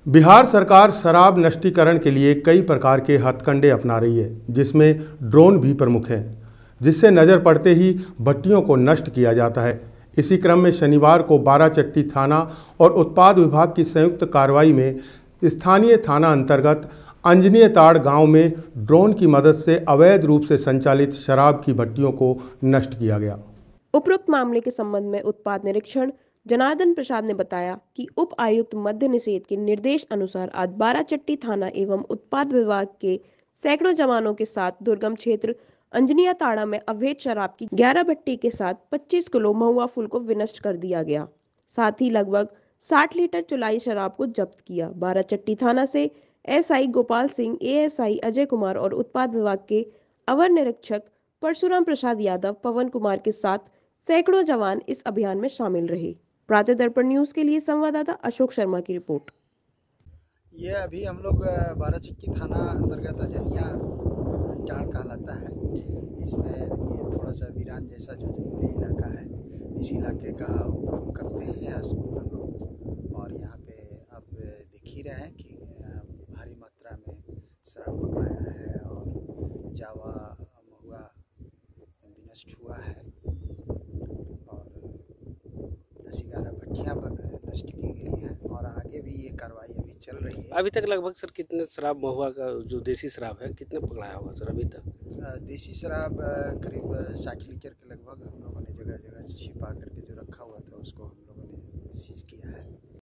बिहार सरकार शराब नष्टीकरण के लिए कई प्रकार के हथकंडे अपना रही है, जिसमें ड्रोन भी प्रमुख हैं, जिससे नज़र पड़ते ही भट्टियों को नष्ट किया जाता है। इसी क्रम में शनिवार को बाराचट्टी थाना और उत्पाद विभाग की संयुक्त कार्रवाई में स्थानीय थाना अंतर्गत अंजनीय ताड़ गांव में ड्रोन की मदद से अवैध रूप से संचालित शराब की भट्टियों को नष्ट किया गया। उपरोक्त मामले के संबंध में उत्पाद निरीक्षण जनार्दन प्रसाद ने बताया कि उप आयुक्त मद्य निषेध के निर्देश अनुसार आज बाराचट्टी थाना एवं उत्पाद विभाग के सैकड़ों जवानों के साथ दुर्गम क्षेत्र अंजनिया ताड़ा में अवैध शराब की 11 भट्टी के साथ 25 किलो महुआ फूल को विनष्ट कर दिया गया। साथ ही लगभग 60 लीटर चुलाई शराब को जब्त किया। बाराचट्टी थाना से एसआई गोपाल सिंह, एएसआई अजय कुमार और उत्पाद विभाग के अवर निरीक्षक परशुराम प्रसाद यादव, पवन कुमार के साथ सैकड़ों जवान इस अभियान में शामिल रहे। प्रातः दर्पण न्यूज के लिए संवाददाता अशोक शर्मा की रिपोर्ट। ये अभी हम लोग बाराचट्टी थाना अंतर्गत अजनिया टाड़ कहलाता है। इसमें ये थोड़ा सा वीरान जैसा जो इलाका है, इस इलाके का उपयोग करते हैं हम लोग। और यहाँ पे आप देख ही रहे हैं कि भारी मात्रा में शराब पकड़ाया है और जावा महुआ विनष्ट हुआ है और 10-11 भट्टियाँ नष्ट की गई हैं और आगे भी ये कार्रवाई अभी चल रही है। अभी तक लगभग सर कितने शराब महुआ का जो देसी शराब है कितने पकड़ाया होगा सर अभी तक? देसी शराब करीब 60 लीटर के लगभग हम लोगों ने जगह जगह से छिपा करके जो रखा हुआ था उसको हम लोगों ने सीज किया है।